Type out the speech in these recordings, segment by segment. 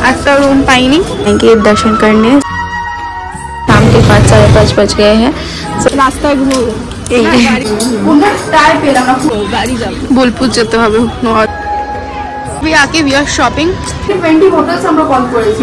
आज तो रूम पाई नहीं, दर्शन करने शाम के 5 साढ़े 5 बज गए हैं। रास्ता বোলপুর যেতে হবে। আগে we are shopping 20 হোটেলস আমরা কল করেছি।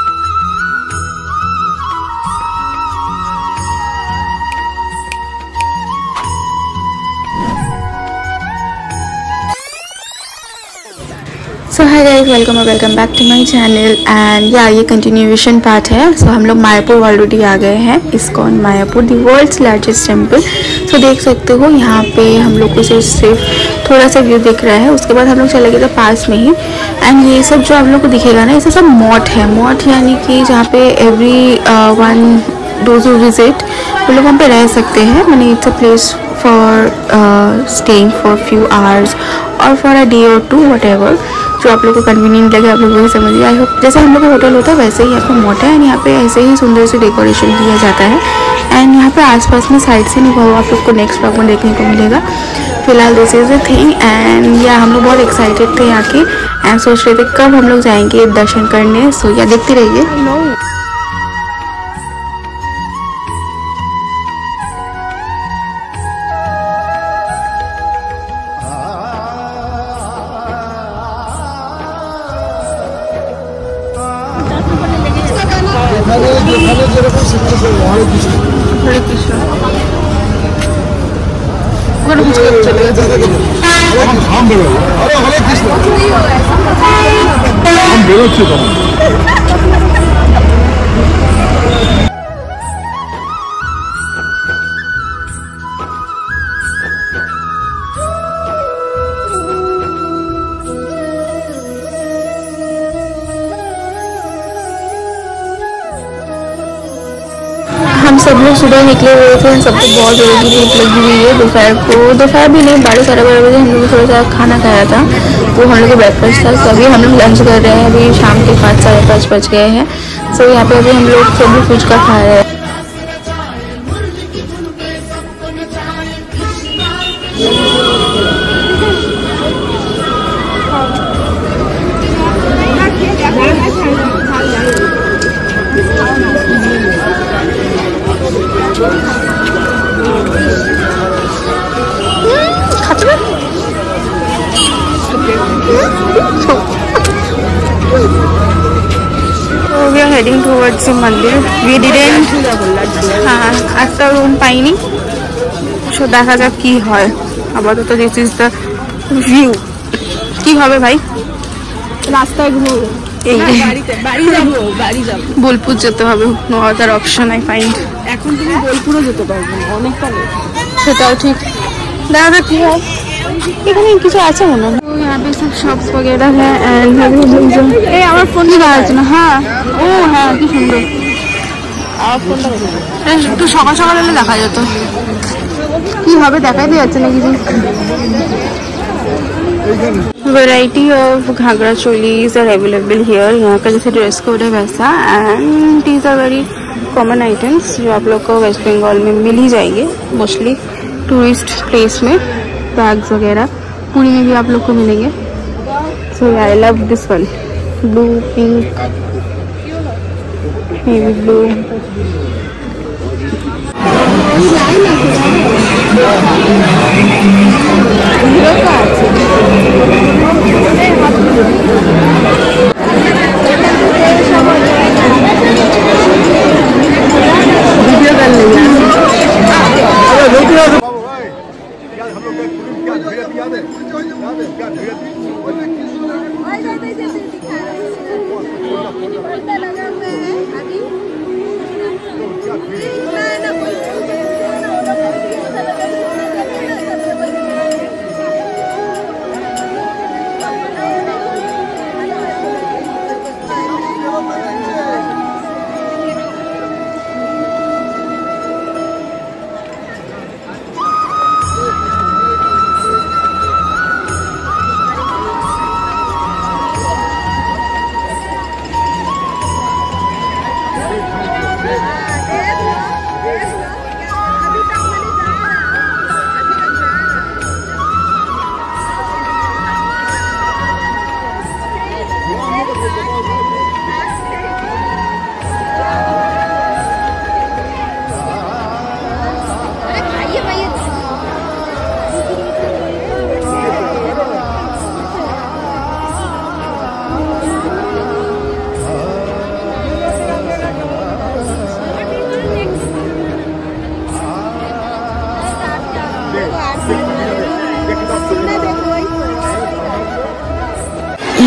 So hi guys, welcome back to my channel and ये कंटिन्यूएशन पार्ट है। सो हम लोग मायापुर ऑलरेडी आ गए हैं, ISKCON Mayapur the world's largest temple. So देख सकते हो यहाँ पे हम लोग को सिर्फ थोड़ा सा व्यू दिख रहा है। उसके बाद हम लोग चले गए थे पास में ही। एंड ये सब जो आप लोग को दिखेगा ना, ये सब मॉट है। मॉट यानी कि जहाँ पे every one those who visit वो लोग वहाँ पे रह सकते हैं। मैंने it's a place for staying for few hours और फॉर अ डे और टू वट एवर, जो आप लोग को कन्वीनियंट लगे आप लोग वही समझिए। आई होप जैसे हम लोग का होटल होता है वैसे ही यहाँ पे मोटा है। एंड यहाँ पे ऐसे ही सुंदर से डेकोरेशन किया जाता है। एंड यहाँ पे आसपास में साइड से नहीं हुआ आप लोग को नेक्स्ट ब्लॉग में देखने को मिलेगा। फिलहाल this is the thing. And या हम लोग बहुत एक्साइटेड थे यहाँ के एंड सोच रहे थे कब हम लोग जाएंगे दर्शन करने। सो या देखते रहिए। हरे कृष्ण हम सब लोग सुबह निकले हुए थे। सबको बहुत ज़ोर की भूख लगी हुई है। दोपहर भी नहीं, 12 साढ़े 12 बजे हम लोग थोड़ा सा खाना खाया था, वो हम लोग का ब्रेकफास्ट था। तो अभी हम लोग लंच कर रहे हैं। अभी शाम के 5 साढ़े 5 बज गए हैं। सो यहाँ पे अभी हम लोग सभी फुचका खा रहे हैं। We are heading towards the मंदिर। We didn't हाँ आज तो रूम पाई नहीं। सो देखा যাক কি হয়। আপাতত দিস ইজ দ্য ভিউ। কি হবে ভাই? রাস্তায় ঘুরবো, বাড়ি যাব। বোলপুর যেতে হবে, no other option I find. এখন তুমি বোলপুরও যেতে পারবে না, অনেকটা লেট। সেটাও ঠিক, দেখা যাক কি হয়। এখানে কিছু আছে মনে হয়। यहाँ पे सब शॉप्स वगैरह है। एंड अभी हम लोग जो আমার ফোন নিয়ে আছে না। হ্যাঁ ও হ্যাঁ কি সুন্দর। আর ফোনটা একটু সকাল সকাল এলে দেখা যেত। কি হবে দেখাইতে যাচ্ছে না কিছু। Variety of ghagra cholis are available here. यहाँ का जैसे ड्रेस कोड है वैसा। And these are very common items जो आप लोग को वेस्ट बंगाल में मिल ही जाएंगे, मोस्टली टूरिस्ट प्लेस में। बैग्स वगैरह पूरी में भी आप लोग को मिलेंगे। So I love this one, blue pink navy blue.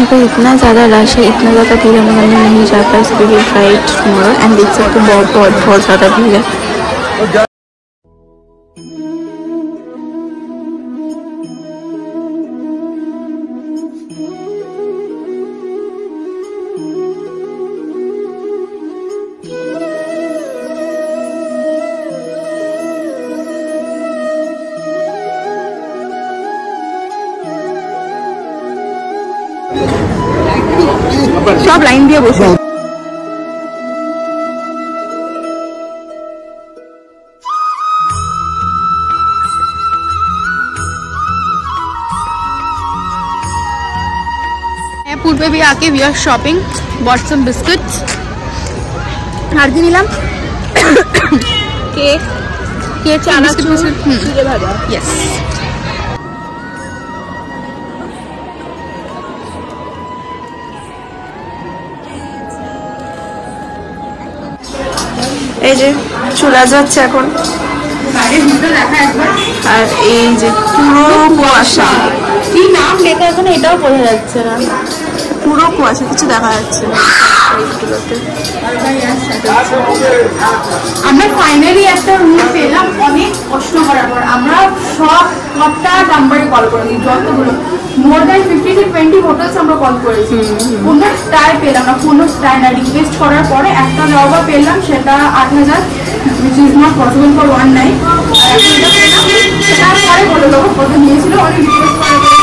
पे इतना ज़्यादा रश है, इतना ज़्यादा भीड़ है, मगर मैं नहीं जा पाई। So we will try it tomorrow. And देख सकते हो बहुत ज़्यादा भीड़ है। सब लाइन दिए बসে। एयरपोर्ट पे भी आके we are shopping, bought some biscuits. আর কি নিলাম? কেক, চানাচুর, চিড়ে ভাজা। यस। এই যে চুলা যাচ্ছে এখন, আর এই যে পুরো কুয়াশা। কি নাম লেখা এখন এটাও বোঝা যাচ্ছে না, পুরো কুয়াশা, কিছু দেখা যাচ্ছে না। আমরা ফাইনালি একটা রুম পেলাম অনেক কষ্ট করার পর। আমরা সবটা নাম্বারে কল করেছি, যতগুলো মোর দ্যান 50 to 20 হোটেলস আমরা কল করেছি, কোনো স্টাই পেলাম না, কোনো স্টাই না। রিকোয়েস্ট করার পরে একটা জবা পেলাম, সেটা 8000, which is not possible for one night। তারপরে বলে দেবো কত নিয়েছিল, অনেক রিকোয়েস্ট করার পরে।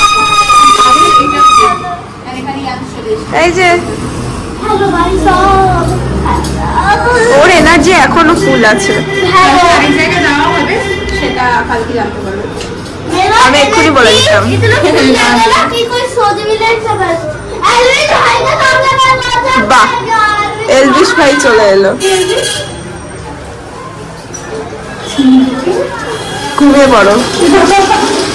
এই যে ওর এনার্জি এখনো ফুল আছে। আমি এক্ষুনি বলে দিতাম। বাহ, এলভিস ভাই চলে এলো, খুবই বড়।